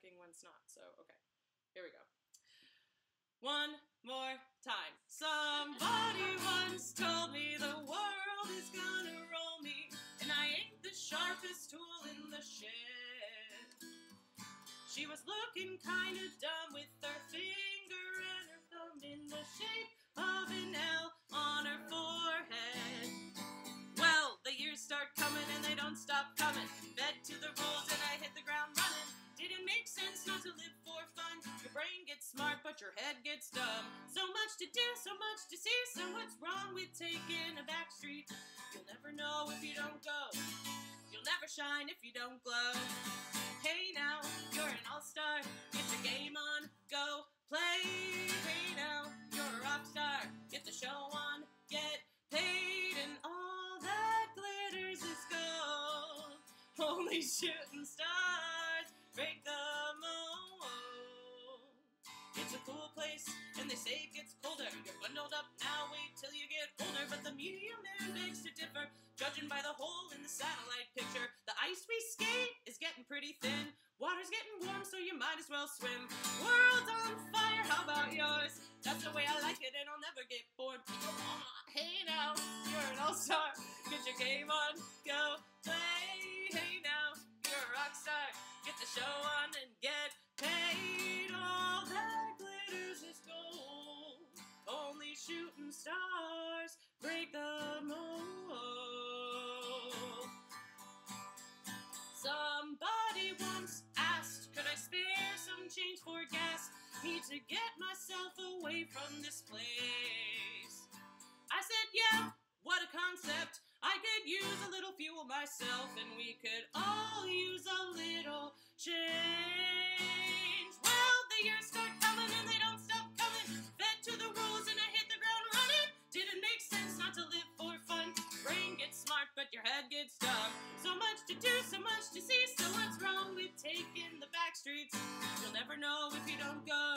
working, when's not. So, okay. Here we go. One more time. Somebody once told me the world is gonna roll me, and I ain't the sharpest tool in the shed. She was looking kinda dumb with her finger and her thumb in the shape of an L on her forehead. Well, the years start coming and they don't stop coming. Fed to the rules and I hit the ground running. Didn't make sense not to live for fun. Your brain gets smart, but your head gets dumb. So much to do, so much to see, so what's wrong with taking a back street? You'll never know if you don't go. You'll never shine if you don't glow. Hey now, you're an all-star. Get your game on, go play. Hey now, you're a rock star. Get the show on, get paid, and all that glitters is gold. Only shooting stars break the mold. It's a cool place, and they say it gets colder. You're bundled up now, wait till you get older. But the media man begs to differ, judging by the hole in the satellite picture. The ice we skate is getting pretty thin. Water's getting warm, so you might as well swim. World's on fire, how about yours? That's the way I like it, and I'll never get bored. Hey now, you're an all-star. Get your game on, go play. Hey now, you're a rock star. Get the show on and get paid. All that glitters is gold. Only shooting stars break the mold. Somebody once asked, could I spare some change for gas? Need to get myself away from this place. I said, yeah, what a concept. I could use a little fuel myself, and we could all use a little change. Well, the years start coming and they don't stop coming. Fed to the rules and I hit the ground running. Didn't make sense not to live for fun. Brain gets smart, but your head gets dumb. So much to do, so much to see, so what's wrong with taking the back streets? You'll never know if you don't go.